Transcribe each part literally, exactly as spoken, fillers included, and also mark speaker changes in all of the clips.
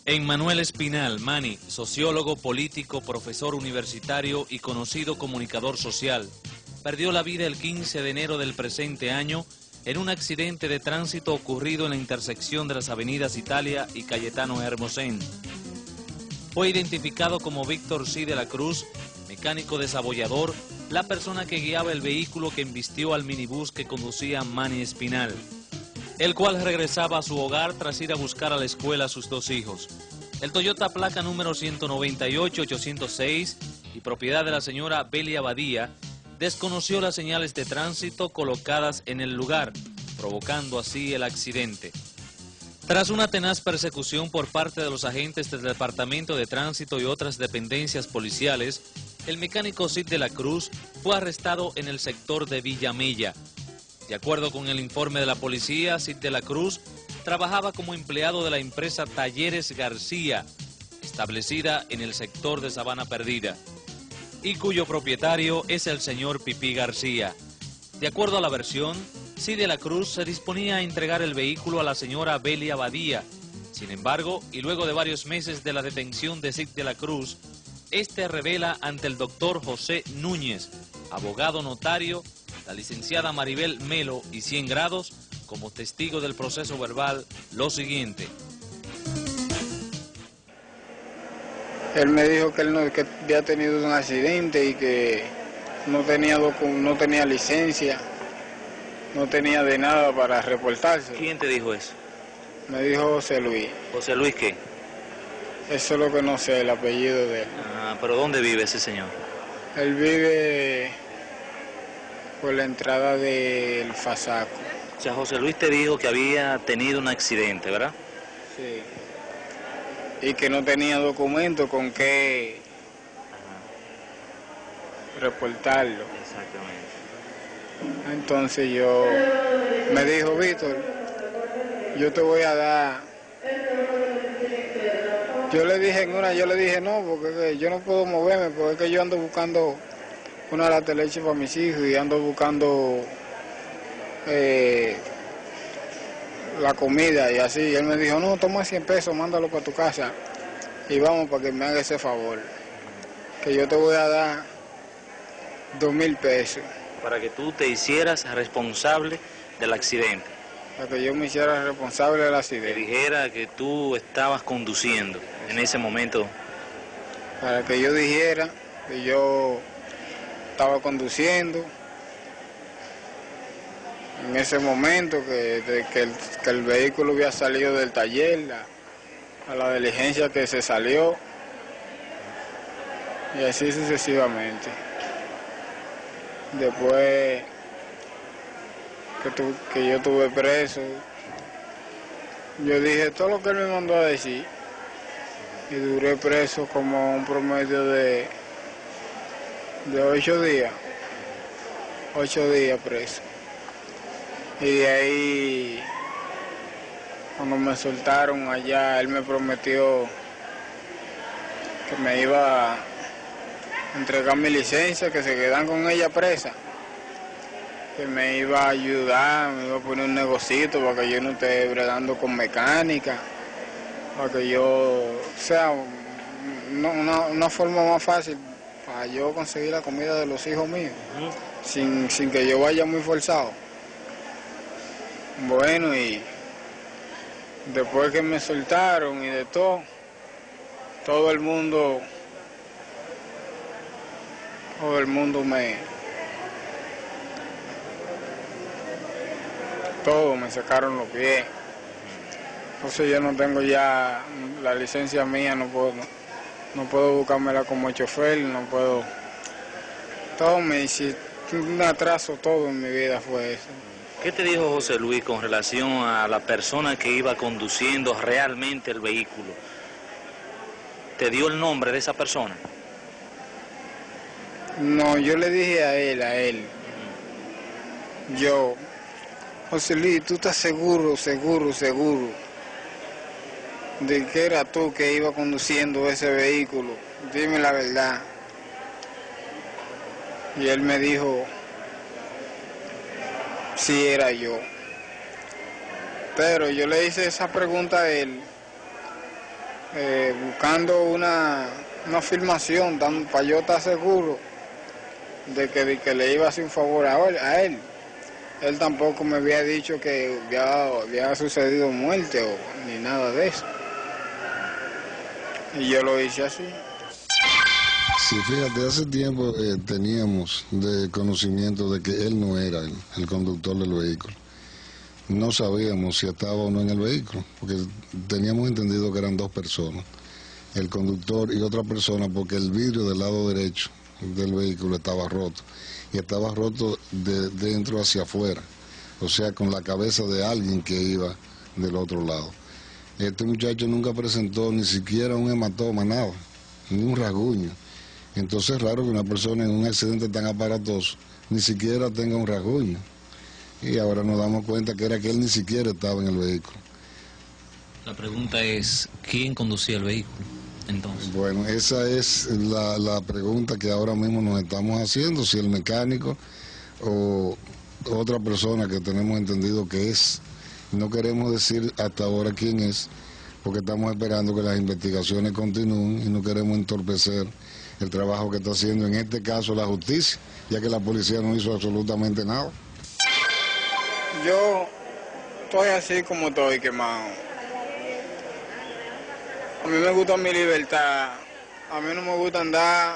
Speaker 1: Emmanuel Espinal, Manny, sociólogo, político, profesor universitario y conocido comunicador social, perdió la vida el quince de enero del presente año en un accidente de tránsito ocurrido en la intersección de las avenidas Italia y Cayetano Hermosén. Fue identificado como Víctor C. de la Cruz, mecánico desabollador, la persona que guiaba el vehículo que embistió al minibús que conducía Manny Espinal, el cual regresaba a su hogar tras ir a buscar a la escuela a sus dos hijos. El Toyota placa número ciento noventa y ocho ochocientos seis y propiedad de la señora Belia Badía desconoció las señales de tránsito colocadas en el lugar, provocando así el accidente. Tras una tenaz persecución por parte de los agentes del Departamento de Tránsito y otras dependencias policiales, el mecánico Cid de la Cruz fue arrestado en el sector de Villa Mella. De acuerdo con el informe de la policía, Cid de la Cruz trabajaba como empleado de la empresa Talleres García, establecida en el sector de Sabana Perdida, y cuyo propietario es el señor Pipí García. De acuerdo a la versión, Cid de la Cruz se disponía a entregar el vehículo a la señora Belia Badía. Sin embargo, y luego de varios meses de la detención de Cid de la Cruz, este revela ante el doctor José Núñez, abogado notario, la licenciada Maribel Melo y cien grados, como testigo del proceso verbal, lo siguiente.
Speaker 2: Él me dijo que él no, que había tenido un accidente y que no tenía, no tenía licencia, no tenía de nada para reportarse.
Speaker 1: ¿Quién te dijo eso?
Speaker 2: Me dijo José Luis.
Speaker 1: ¿José Luis qué?
Speaker 2: Eso es lo que no sé, el apellido de él.
Speaker 1: Ah, ¿pero dónde vive ese señor?
Speaker 2: Él vive por la entrada del Fasaco.
Speaker 1: O sea, José Luis te dijo que había tenido un accidente, ¿verdad?
Speaker 2: Sí. Y que no tenía documento con qué reportarlo.
Speaker 1: Exactamente.
Speaker 2: Entonces yo, me dijo, Víctor, yo te voy a dar. Yo le dije en una, yo le dije no, porque yo no puedo moverme, porque es que yo ando buscando una lata de leche para mis hijos y ando buscando eh, la comida y así. Y él me dijo, no, toma cien pesos, mándalo para tu casa y vamos para que me haga ese favor, que yo te voy a dar dos mil pesos.
Speaker 1: Para que tú te hicieras responsable del accidente.
Speaker 2: Para que yo me hiciera responsable del
Speaker 1: Que
Speaker 2: accidente.
Speaker 1: dijera que tú estabas conduciendo en ese momento.
Speaker 2: Para que yo dijera que yo estaba conduciendo en ese momento, que, de, que, el, que el vehículo había salido del taller, la, a la diligencia que se salió, y así sucesivamente. Después que, tu, que yo estuve preso, yo dije todo lo que él me mandó a decir, y duré preso como un promedio de, de ocho días, ocho días preso. Y de ahí, cuando me soltaron allá, él me prometió que me iba a entregar mi licencia, que se quedan con ella presa, que me iba a ayudar, me iba a poner un negocito para que yo no esté bregando con mecánica, para que yo, o sea, una, una, una forma más fácil para yo conseguir la comida de los hijos míos, uh-huh. sin, sin que yo vaya muy forzado. Bueno, y después que me soltaron y de todo, todo el mundo, todo el mundo me, todo me sacaron los pies. Entonces yo no tengo ya la licencia mía, no puedo, no, no puedo buscármela como chofer, no puedo. Todo me hiciste un atraso, todo en mi vida fue eso.
Speaker 1: ¿Qué te dijo José Luis con relación a la persona que iba conduciendo realmente el vehículo? ¿Te dio el nombre de esa persona?
Speaker 2: No, yo le dije a él, a él. Yo, José Luis, ¿tú estás seguro, seguro, seguro de que era tú que iba conduciendo ese vehículo? Dime la verdad. Y él me dijo, sí, era yo. Pero yo le hice esa pregunta a él eh, buscando una, una filmación para yo estar seguro de que, de que le iba a hacer un favor a él, a él. Él tampoco me había dicho que había, había sucedido muerte o ni nada de eso. Y yo lo hice así.
Speaker 3: Sí, fíjate, hace tiempo eh, teníamos de conocimiento de que él no era el, el conductor del vehículo. No sabíamos si estaba o no en el vehículo, porque teníamos entendido que eran dos personas, el conductor y otra persona, porque el vidrio del lado derecho del vehículo estaba roto, y estaba roto de dentro hacia afuera, o sea, con la cabeza de alguien que iba del otro lado. Este muchacho nunca presentó ni siquiera un hematoma, nada, ni un rasguño. Entonces es raro que una persona en un accidente tan aparatoso ni siquiera tenga un rasguño. Y ahora nos damos cuenta que era que él ni siquiera estaba en el vehículo.
Speaker 1: La pregunta es, ¿quién conducía el vehículo entonces?
Speaker 3: Bueno, esa es la, la pregunta que ahora mismo nos estamos haciendo, si el mecánico o otra persona que tenemos entendido que es. No queremos decir hasta ahora quién es, porque estamos esperando que las investigaciones continúen y no queremos entorpecer el trabajo que está haciendo, en este caso, la justicia, ya que la policía no hizo absolutamente nada.
Speaker 2: Yo estoy así como estoy, quemado. A mí me gusta mi libertad. A mí no me gusta andar.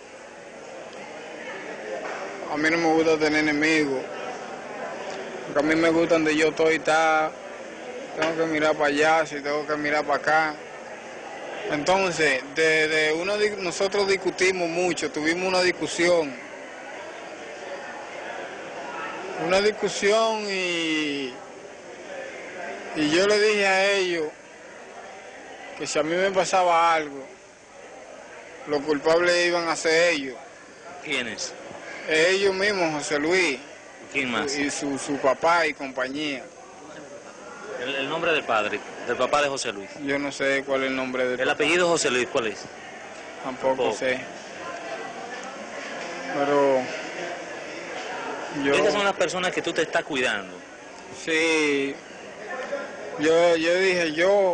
Speaker 2: A mí no me gusta tener enemigos. Porque a mí me gusta donde yo estoy, está. Tengo que mirar para allá, si tengo que mirar para acá. Entonces, de, de uno, nosotros discutimos mucho, tuvimos una discusión. Una discusión y, y yo le dije a ellos que si a mí me pasaba algo, los culpables iban a ser ellos.
Speaker 1: ¿Quiénes?
Speaker 2: Ellos mismos, José Luis.
Speaker 1: ¿Quién más?
Speaker 2: Y su, su papá y compañía.
Speaker 1: El, el nombre del padre, del papá de José Luis.
Speaker 2: Yo no sé cuál es el nombre del
Speaker 1: ¿El
Speaker 2: papá.
Speaker 1: apellido José Luis cuál es?
Speaker 2: Tampoco
Speaker 1: Tampoco.
Speaker 2: sé. Pero yo...
Speaker 1: Esas son las personas que tú te estás cuidando.
Speaker 2: Sí. Yo, yo dije, yo,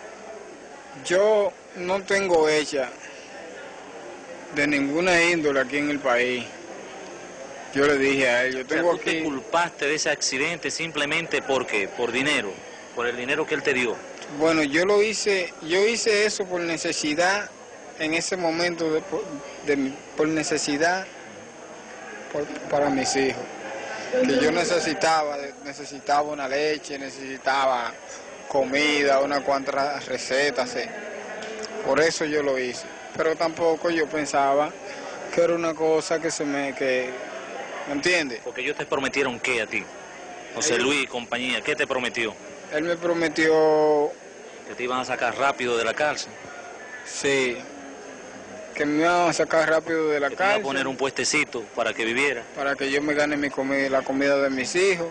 Speaker 2: yo no tengo hecha de ninguna índole aquí en el país. Yo le dije a él, yo tengo
Speaker 1: o sea, tú
Speaker 2: aquí...
Speaker 1: te culpaste de ese accidente simplemente porque, por dinero, por el dinero que él te dio.
Speaker 2: Bueno, yo lo hice, yo hice eso por necesidad, en ese momento, de, de, por necesidad por, para mis hijos. Que yo necesitaba, necesitaba una leche, necesitaba comida, una cuantas recetas, ¿sí? Por eso yo lo hice. Pero tampoco yo pensaba que era una cosa que se me... que ¿me entiendes?
Speaker 1: Porque ellos te prometieron ¿qué a ti? José
Speaker 2: Ellos...
Speaker 1: Luis y compañía, ¿qué te prometió?
Speaker 2: Él me prometió...
Speaker 1: Que te iban a sacar rápido de la cárcel.
Speaker 2: Sí. Que me iban a sacar rápido de la
Speaker 1: que
Speaker 2: cárcel.
Speaker 1: te iban a poner un puestecito para que viviera.
Speaker 2: Para que yo me gane mi comida, la comida de mis hijos.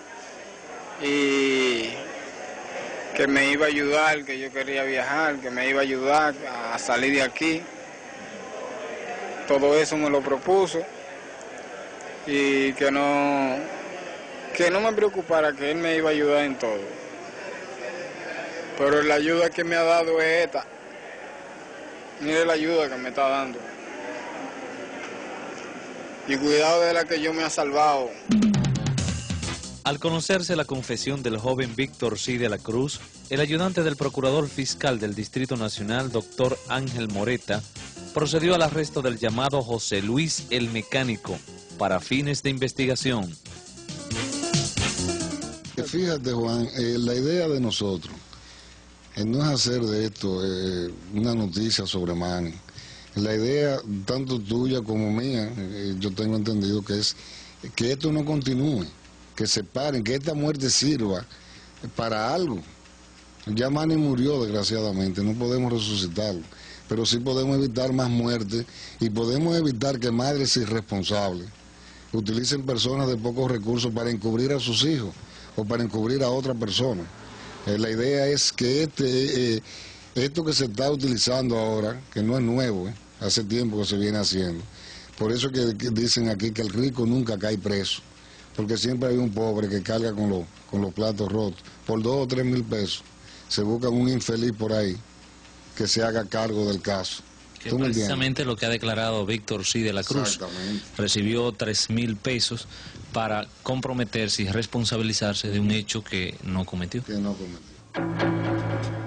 Speaker 2: Y que me iba a ayudar, que yo quería viajar, que me iba a ayudar a salir de aquí. Todo eso me lo propuso. Y que no, que no me preocupara, que él me iba a ayudar en todo. Pero la ayuda que me ha dado es esta. Mire la ayuda que me está dando. Y cuidado de la que yo me ha salvado.
Speaker 1: Al conocerse la confesión del joven Víctor C. de la Cruz, el ayudante del procurador fiscal del Distrito Nacional, doctor Ángel Moreta, procedió al arresto del llamado José Luis el Mecánico, para fines de investigación.
Speaker 3: Fíjate, Juan, eh, la idea de nosotros eh, no es hacer de esto eh, una noticia sobre Manny. La idea, tanto tuya como mía, eh, yo tengo entendido que es que esto no continúe, que se paren, que esta muerte sirva para algo. Ya Manny murió, desgraciadamente, no podemos resucitarlo, pero sí podemos evitar más muertes y podemos evitar que madres irresponsables utilicen personas de pocos recursos para encubrir a sus hijos o para encubrir a otra persona. Eh, la idea es que este, eh, esto que se está utilizando ahora, que no es nuevo, eh, hace tiempo que se viene haciendo, por eso que, que dicen aquí que el rico nunca cae preso, porque siempre hay un pobre que carga con, lo, con los platos rotos, por dos o tres mil pesos, se buscan un infeliz por ahí que se haga cargo del caso.
Speaker 1: Que es precisamente lo que ha declarado Víctor C. de la Cruz.
Speaker 3: Exactamente.
Speaker 1: Recibió tres mil pesos para comprometerse y responsabilizarse de un hecho que no cometió.
Speaker 3: Que no cometió.